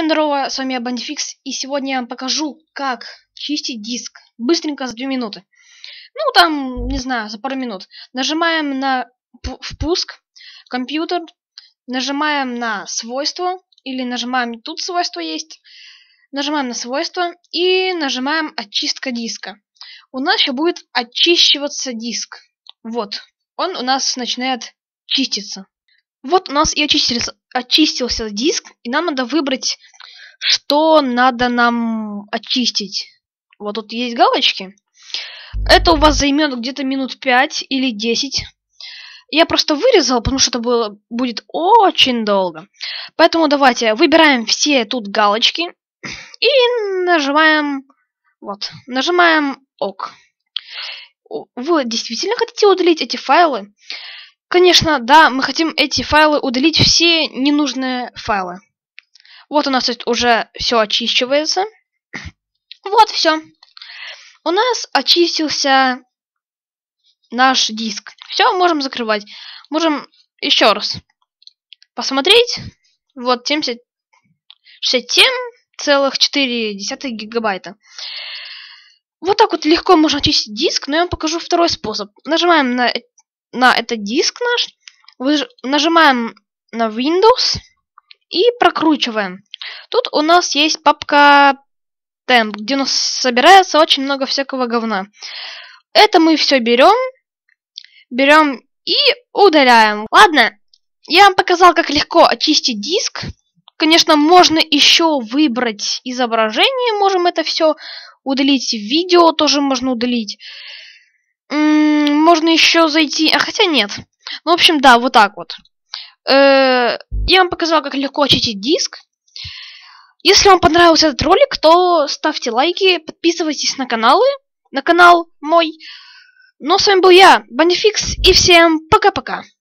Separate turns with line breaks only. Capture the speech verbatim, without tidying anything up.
Здорово, с вами я Бандификс, и сегодня я вам покажу, как чистить диск. Быстренько, за две минуты. Ну, там, не знаю, за пару минут. Нажимаем на впуск, компьютер, нажимаем на свойства, или нажимаем, тут свойства есть, нажимаем на свойства и нажимаем очистка диска. У нас еще будет очищиваться диск. Вот, он у нас начинает чиститься. Вот у нас и очистился, очистился диск, и нам надо выбрать, что надо нам очистить. Вот тут есть галочки. Это у вас займет где-то минут пять или десять. Я просто вырезал, потому что это было, будет очень долго. Поэтому давайте выбираем все тут галочки и нажимаем, вот, нажимаем ОК. Вы действительно хотите удалить эти файлы? Конечно, да, мы хотим эти файлы удалить, все ненужные файлы. Вот у нас тут уже все очищивается. Вот, все. У нас очистился наш диск. Все, можем закрывать. Можем еще раз посмотреть. Вот семьдесят шестьдесят семь целых четыре десятых гигабайта. Вот так вот легко можно очистить диск, но я вам покажу второй способ. Нажимаем на, на этот диск наш, нажимаем на Windows и прокручиваем. Тут у нас есть папка Temp, где у нас собирается очень много всякого говна. Это мы все берем, берем и удаляем. Ладно, я вам показал, как легко очистить диск. Конечно, можно еще выбрать изображение, можем это все удалить. Видео тоже можно удалить. М-м, можно еще зайти, а хотя нет. Ну, в общем, да, вот так вот. Э-э- я вам показал, как легко очистить диск. Если вам понравился этот ролик, то ставьте лайки, подписывайтесь на каналы, на канал мой. Ну, с вами был я, Бандификс, и всем пока-пока.